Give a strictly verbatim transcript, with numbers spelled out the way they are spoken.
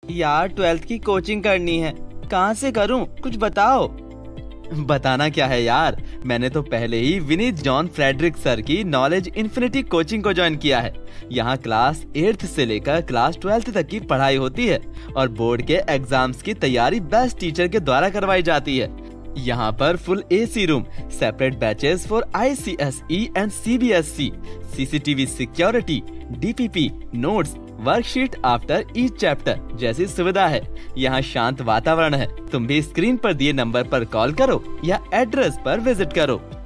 यार ट्वेल्थ की कोचिंग करनी है, कहाँ से करूँ, कुछ बताओ। बताना क्या है यार, मैंने तो पहले ही विनीत जॉन फ्रेडरिक सर की नॉलेज इन्फिनिटी कोचिंग को ज्वाइन किया है। यहाँ क्लास एट्थ से लेकर क्लास ट्वेल्थ तक की पढ़ाई होती है और बोर्ड के एग्जाम्स की तैयारी बेस्ट टीचर के द्वारा करवाई जाती है। यहाँ पर full AC room, separate batches for I C S E and C B S E, CCTV security, D P P, notes, worksheet after each chapter जैसी सुविधा है। यहाँ शांत वातावरण है। तुम भी स्क्रीन पर दिए नंबर पर कॉल करो या एड्रेस पर विजिट करो।